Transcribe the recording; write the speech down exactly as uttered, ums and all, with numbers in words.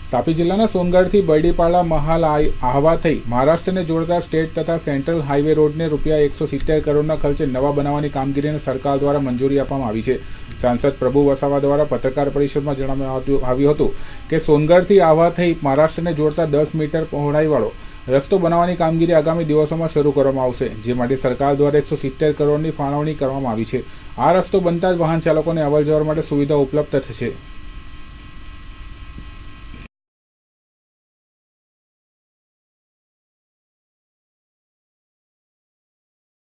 તાપી જિલ્લાના સોનગઢથી બરડીપાડા મહાલ આહવા થઈ મહારાષ્ટ્રને જોડતા સ્ટેટ તથા સેન્ટ્રલ હાઈવે રોડને રૂપિયા એકસો સિત્તેર કરોડના ખર્ચે નવા બનાવવાની કામગીરીને સરકાર દ્વારા મંજૂરી આપવામાં આવી છે। સાંસદ પ્રભુ વસાવા દ્વારા પત્રકાર પરિષદમાં જણાવવામાં આવ્યું હતું કે સોનગઢથી આહવા થઈ મહારાષ્ટ્રને જોડતા દસ મીટર પહોળાઈવાળો રસ્તો બનાવવાની કામગીરી આગામી દિવસોમાં શરૂ કરવામાં આવશે, જે માટે સરકાર દ્વારા એકસો સિત્તેર કરોડની ફાળવણી કરવામાં આવી છે। આ રસ્તો બનતા જ વાહન ચાલકોને અવરજવર માટે સુવિધા ઉપલબ્ધ થશે।